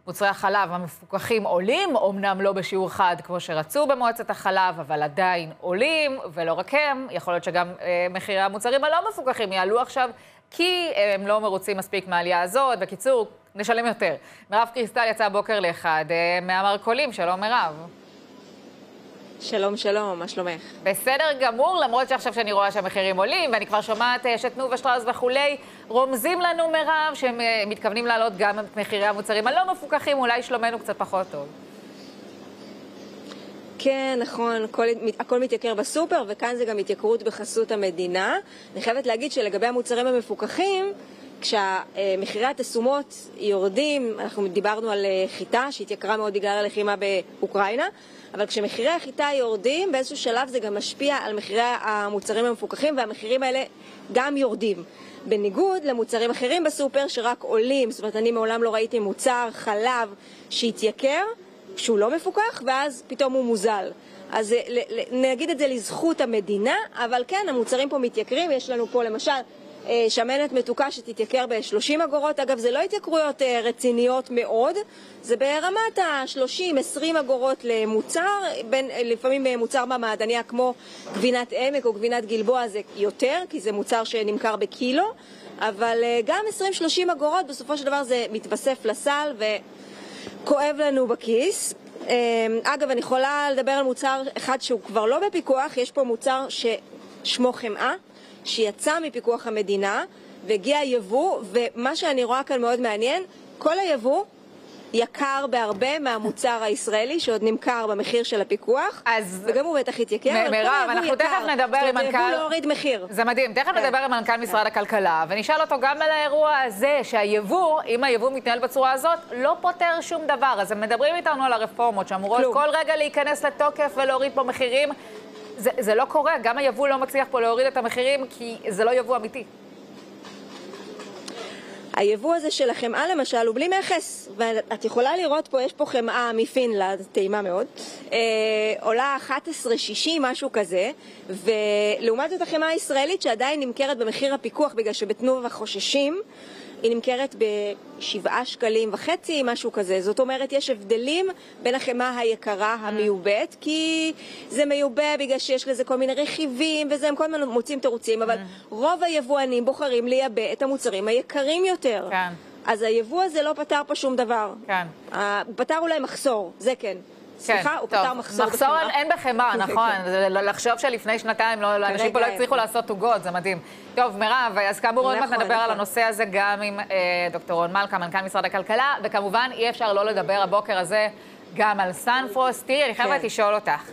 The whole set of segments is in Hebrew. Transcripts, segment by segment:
מוצרי החלב המפוקחים עולים, אומנם לא בשיעור חד כמו שרצו במועצת החלב, אבל עדיין עולים, ולא רק הם, יכול להיות שגם מחירי המוצרים הלא מפוקחים יעלו עכשיו, כי הם לא מרוצים מספיק מהעלייה הזאת. בקיצור, נשלם יותר. מירב קריסטל יצאה בוקר לאחד מהמרכולים. שלום מירב. שלום, שלום, מה שלומך? בסדר גמור, למרות שעכשיו שאני רואה שהמחירים עולים, ואני כבר שומעת שתנובה, שטראוס וכולי, רומזים לנו מירב שהם מתכוונים לעלות גם את מחירי המוצרים הלא מפוקחים, אולי שלומנו קצת פחות טוב. כן, נכון, הכל מתייקר בסופר, וכאן זה גם התייקרות בחסות המדינה. אני חייבת להגיד שלגבי המוצרים המפוקחים, כשמחירי התשומות יורדים, אנחנו דיברנו על חיטה שהתייקרה מאוד בגלל הלחימה באוקראינה, אבל כשמחירי החיטה יורדים, באיזשהו שלב זה גם משפיע על מחירי המוצרים המפוקחים, והמחירים האלה גם יורדים. בניגוד למוצרים אחרים בסופר שרק עולים, זאת אומרת, אני מעולם לא ראיתי מוצר חלב שהתייקר, שהוא לא מפוקח, ואז פתאום הוא מוזל. אז נגיד את זה לזכות המדינה, אבל כן, המוצרים פה מתייקרים. יש לנו פה למשל שמנת מתוקה שתתייקר ב-30 אגורות. אגב, זה לא התייקרויות רציניות מאוד, זה ברמת ה-30-20 אגורות למוצר, לפעמים מוצר במעדניה כמו גבינת עמק או גבינת גלבוע זה יותר, כי זה מוצר שנמכר בקילו, אבל גם 20-30 אגורות בסופו של דבר זה מתווסף לסל וכואב לנו בכיס. אגב, אני יכולה לדבר על מוצר אחד שהוא כבר לא בפיקוח. יש פה מוצר ששמו חמאה, שיצא מפיקוח המדינה והגיע יבוא, ומה שאני רואה כאן מאוד מעניין, כל היבוא יקר בהרבה מהמוצר הישראלי שעוד נמכר במחיר של הפיקוח, וגם הוא בטח התייקר. מירב, אנחנו תכף נדבר עם מנכ"ל... היבוא להוריד מחיר. זה מדהים, תכף נדבר עם מנכ"ל משרד הכלכלה, ונשאל אותו גם על האירוע הזה, שהיבוא, אם היבוא מתנהל בצורה הזאת, לא פותר שום דבר. אז הם מדברים איתנו על הרפורמות, שאמורות כל רגע להיכנס לתוקף ולהוריד פה מחירים. זה לא קורה, גם היבוא לא מצליח פה להוריד את המחירים, כי זה לא יבוא אמיתי. היבוא הזה של החמאה למשל הוא בלי מכס, ואת יכולה לראות פה, יש פה חמאה מפינלנד, טעימה מאוד, עולה 11.60 משהו כזה, ולעומת זאת החמאה הישראלית שעדיין נמכרת במחיר הפיקוח, בגלל שבתנובה חוששים, היא נמכרת ב7.5 שקלים, משהו כזה. זאת אומרת, יש הבדלים בין החמאה היקרה המיובאת, כי זה מיובא בגלל שיש לזה כל מיני רכיבים, וזה הם כל מיני מוצאים תירוצים, אבל רוב היבואנים בוחרים לייבא את המוצרים היקרים יותר. כן. אז היבוא הזה לא פתר פה שום דבר. כן. פתר אולי מחסור, זה כן. סליחה, הוא פתר מחסור בחמאה. מחסור אין בחמאה, נכון. לחשוב שלפני שנתיים אנשים פה לא הצליחו לעשות עוגות, זה מדהים. טוב, מירב, אז כאמור עוד מעט נדבר על הנושא הזה גם עם דוקטור רון מלכה, מנכ"ל משרד הכלכלה, וכמובן אי אפשר לא לדבר הבוקר הזה גם על סנפרוסט. תראי, אני חייבת לשאול אותך.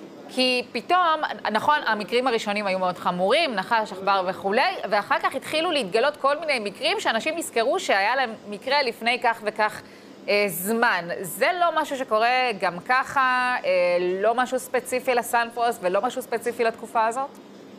כי פתאום, נכון, המקרים הראשונים היו מאוד חמורים, נחש, עכבר וכולי, ואחר כך התחילו להתגלות כל מיני מקרים שאנשים נזכרו שהיה להם מקרה לפני כך וכך זמן. זה לא משהו שקורה גם ככה, לא משהו ספציפי לסנפרוסט ולא משהו ספציפי לתקופה הזאת?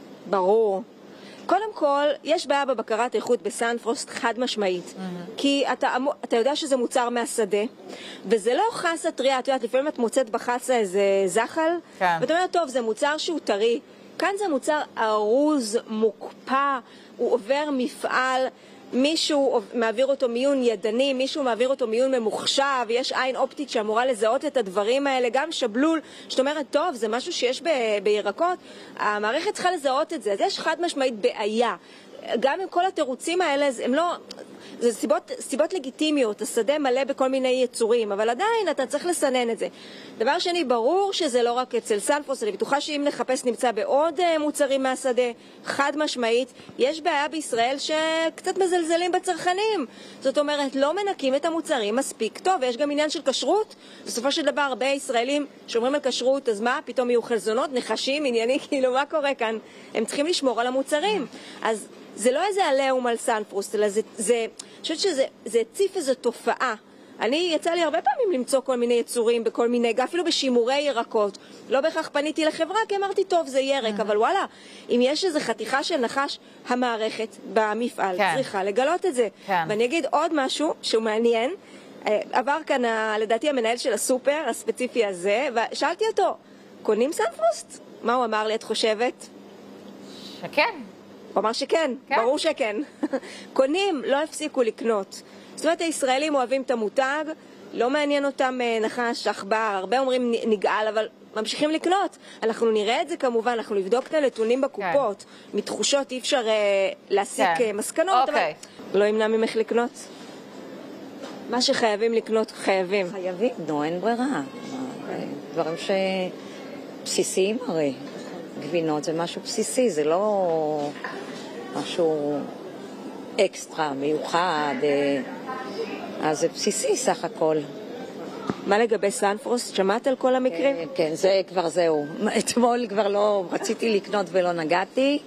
ברור. קודם כל, יש בעיה בבקרת איכות בסנפרוסט חד משמעית. כי אתה יודע שזה מוצר מהשדה, וזה לא חסה טריה. את יודעת, לפעמים את מוצאת בחסה איזה זחל, ואתה אומרת, טוב, זה מוצר שהוא טרי. כאן זה מוצר ארוז, מוקפא, הוא עובר מפעל, מישהו מעביר אותו מיון ידני, מישהו מעביר אותו מיון ממוחשב, יש עין אופטית שאמורה לזהות את הדברים האלה, גם שבלול, שאת אומרת, טוב, זה משהו שיש בירקות, המערכת צריכה לזהות את זה, אז יש חד משמעית בעיה. גם עם כל התירוצים האלה, הם לא... זה סיבות לגיטימיות, השדה מלא בכל מיני יצורים, אבל עדיין אתה צריך לסנן את זה. דבר שני, ברור שזה לא רק אצל סנפרוסט, אני בטוחה שאם נחפש נמצא בעוד מוצרים מהשדה, חד משמעית, יש בעיה בישראל שקצת מזלזלים בצרכנים. זאת אומרת, לא מנקים את המוצרים מספיק טוב, ויש גם עניין של כשרות. בסופו של דבר, הרבה ישראלים שאומרים על כשרות, אז מה? פתאום יהיו חלזונות, נחשים, ענייני, כאילו מה קורה כאן? הם צריכים לשמור על המוצרים. אז זה לא איזה עליהום על סנפרוסט, אלא אני חושבת שזה הציף איזו תופעה. יצא לי הרבה פעמים למצוא כל מיני יצורים בכל מיני, אפילו בשימורי ירקות. לא בהכרח פניתי לחברה, כי אמרתי, טוב, זה ירק, אבל וואלה, אם יש איזו חתיכה של נחש, המערכת במפעל צריכה לגלות את זה. ואני אגיד עוד משהו שהוא מעניין. עבר כאן, לדעתי, המנהל של הסופר, הספציפי הזה, ושאלתי אותו, קונים סנפרוסט? מה הוא אמר לי, את חושבת? שכן. הוא אמר שכן, ברור שכן. קונים, לא הפסיקו לקנות. זאת אומרת, הישראלים אוהבים את המותג, לא מעניין אותם נחש, עכבר, הרבה אומרים נגעל, אבל ממשיכים לקנות. אנחנו נראה את זה כמובן, אנחנו נבדוק את הנתונים בקופות. כן. מתחושות אי אפשר להסיק מסקנות, אבל לא ימנע ממך לקנות. מה שחייבים לקנות, חייבים. חייבים, אין ברירה. דברים שבסיסיים הרי. גבינות זה משהו בסיסי, זה לא משהו אקסטרה, מיוחד. אז זה בסיסי סך הכל. מה לגבי סנפרוסט? שמעת על כל המקרים? כן, זה כבר זהו. אתמול כבר לא רציתי לקנות ולא נגעתי,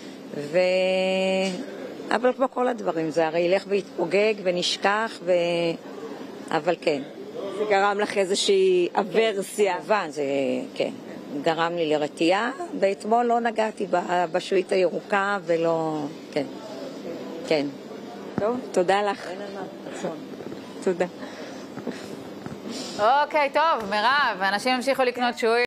אבל כמו כל הדברים, זה הרי ילך ויתפוגג ונשכח, אבל כן. זה גרם לך איזושהי אברסיה. כמובן, זה, כן. גרם לי לרתיעה, ואתמול לא נגעתי בשעועית הירוקה ולא... כן. כן. טוב, תודה לך. אין על מה. תודה. אוקיי, טוב, מירב, אנשים המשיכו לקנות שעועית.